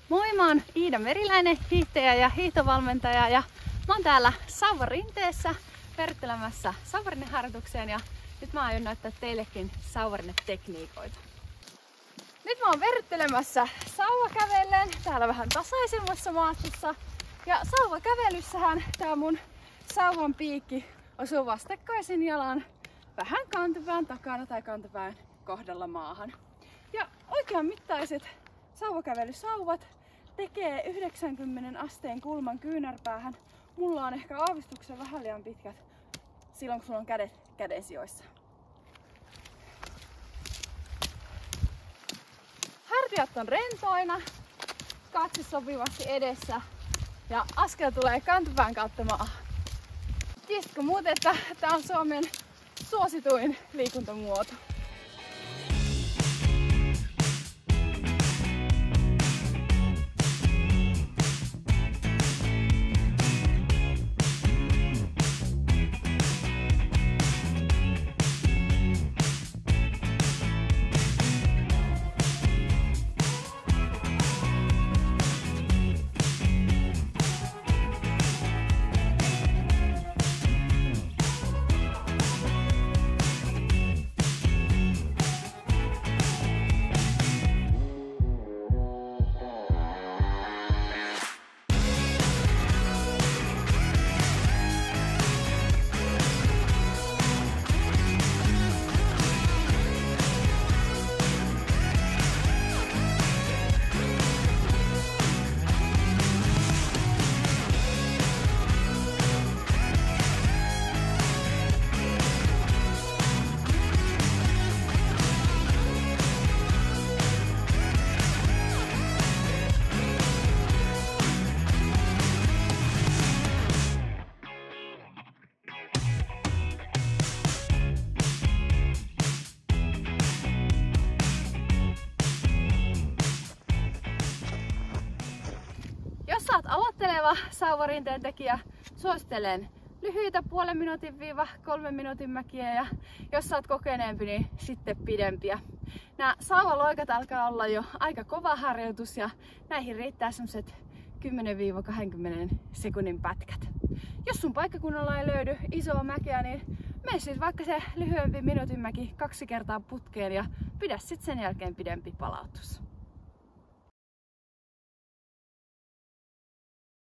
Moi, mä oon Iida Meriläinen, hiihtäjä ja hiihtovalmentaja ja mä oon täällä sauvarinteessä verryttelemässä sauvarinneharjoitukseen ja nyt mä aion näyttää teillekin sauvarinnetekniikoita. Nyt mä oon verryttelemässä sauvakävellen täällä vähän tasaisemmassa maastossa ja sauvakävelyssähän tää mun sauvan piikki osuu vastakkaisen jalan vähän kantapään takana tai kantapään kohdalla maahan. Ja oikean mittaiset sauvakävelysauvat tekee 90 asteen kulman kyynärpäähän. Mulla on ehkä aavistuksen vähän liian pitkät silloin, kun sulla on kädet kädensijoissa. Hartiat on rentoina, katse sopivasti edessä ja askel tulee kantapään kautta maahan. Tiesitkö muuten, että tää on Suomen suosituin liikuntamuoto? Jos sä oot aloitteleva sauvarinteen tekijä, suosittelen lyhyitä 0,5 minuutin - 3 minuutin mäkiä ja jos sä oot kokeneempi, niin sitten pidempiä. Nämä sauvaloikat alkaa olla jo aika kova harjoitus ja näihin riittää semmoset 10-20 sekunnin pätkät. Jos sun paikkakunnalla ei löydy isoa mäkeä, niin mene siis vaikka se lyhyempi minuutin mäki 2 kertaa putkeen ja pidä sit sen jälkeen pidempi palautus.